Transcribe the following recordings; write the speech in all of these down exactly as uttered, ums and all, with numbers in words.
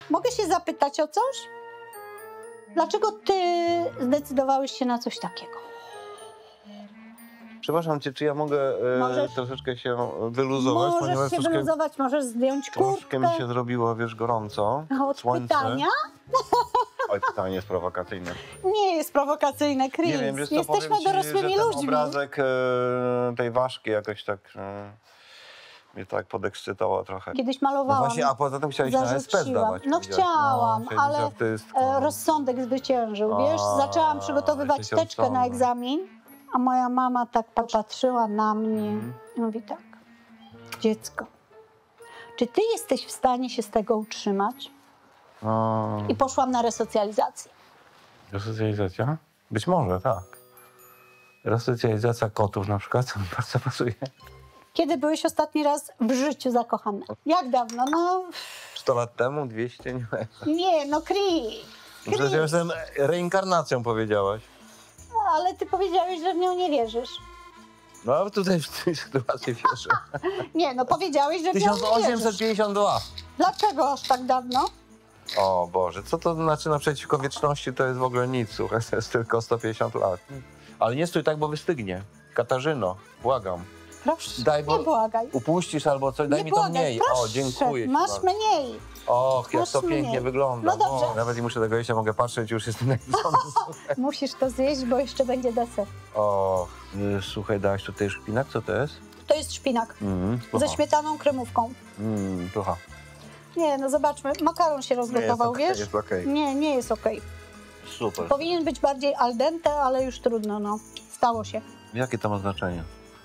Mogę się zapytać o coś? Dlaczego ty zdecydowałeś się na coś takiego? Przepraszam cię, czy ja mogę e, Możesz- troszeczkę się wyluzować? Możesz ponieważ się troszkę, wyluzować, możesz zdjąć troszkę mi kurtkę. się zrobiło, wiesz, gorąco. Od Słońce. pytania? Oj, pytanie jest prowokacyjne. Nie jest prowokacyjne, Chris. Nie wiem, wiesz co, Jesteśmy powiem ci, dorosłymi że ten ludźmi. obrazek e, tej ważki jakoś tak e, mnie tak podekscytował trochę. Kiedyś No malowałam. właśnie, a poza tym chciałeś na S P zarzuciłam. zdawać. No powiedziałaś. chciałam, no, ale artystką. e, rozsądek zwyciężył, wiesz? A, Zaczęłam przygotowywać jesteś teczkę na rozsądna. egzamin, a moja mama tak popatrzyła na mnie Mhm. i mówi tak, dziecko, czy ty jesteś w stanie się z tego utrzymać? A, I poszłam na resocjalizację. resocjalizacja? Być może, tak. Resocjalizacja kotów na przykład, mi bardzo pasuje. Kiedy byłeś ostatni raz w życiu zakochany? Jak dawno? No sto lat temu, dwieście, nie wiem. nie, no Chris. Przecież Chris. ja jestem reinkarnacją, powiedziałaś. No, ale ty powiedziałeś, że w nią nie wierzysz. No ale tutaj w tej sytuacji wierzę. Nie, no powiedziałeś, że w nią tysiąc nie osiemset wierzysz. pięćdziesiąt dwa. Dlaczego aż tak dawno? O Boże, co to znaczy naprzeciwko wieczności? To jest w ogóle nic, słuchaj, to jest tylko sto pięćdziesiąt lat. Ale nie stój tak, bo wystygnie. Katarzyno, błagam. Proszę, Daj, bo nie błagaj. upuścisz albo coś, daj nie mi to błagaj, mniej. proszę, O, dziękuję ci masz bardzo. mniej. Och, jak masz to mniej. pięknie wygląda. No dobrze. O, nawet nie muszę tego jeść, ja mogę patrzeć, już jestem nakręcony. Musisz to zjeść, bo jeszcze będzie deser. O, y, słuchaj, dałaś tutaj szpinak, co to jest? To jest szpinak Mm, ze śmietaną kremówką. Mm, pycha. Nie, no zobaczmy, makaron się rozgotował, okej, wiesz? jest okej. Nie, nie jest okej. Super. Powinien być bardziej al dente, ale już trudno, no. Stało się. Jakie to ma znaczenie?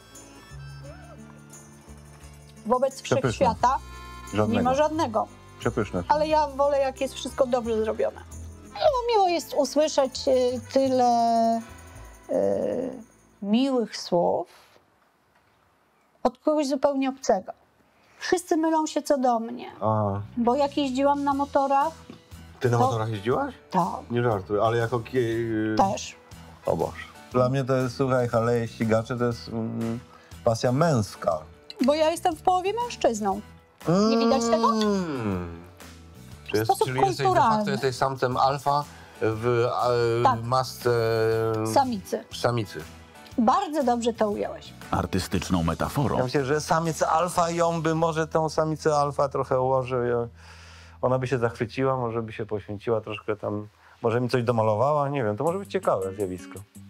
Wobec Przepyszne. wszechświata Żadnego. nie ma żadnego. Przepyszne. Ale ja wolę, jak jest wszystko dobrze zrobione. No, miło jest usłyszeć y, tyle y, miłych słów od kogoś zupełnie obcego. Wszyscy mylą się co do mnie, A, bo jak jeździłam na motorach, ty na To- motorach jeździłaś? to Nie żartuj, ale jako kie... też. O Boże. Dla mnie to jest, słuchaj, Haleje ścigacze to jest mm, pasja męska. Bo ja jestem w połowie mężczyzną. Nie widać tego? Mm. Czy jest, sposób czyli jesteś de kulturalny. facto jesteś samcem alfa w e, Tak. masce Samicy. samicy. Bardzo dobrze to ująłeś. Artystyczną metaforą Ja myślę, że samiec alfa ją by może tą samicę alfa trochę ułożył. ja- Ona by się zachwyciła, może by się poświęciła troszkę tam, może mi coś domalowała, nie wiem, to może być ciekawe zjawisko.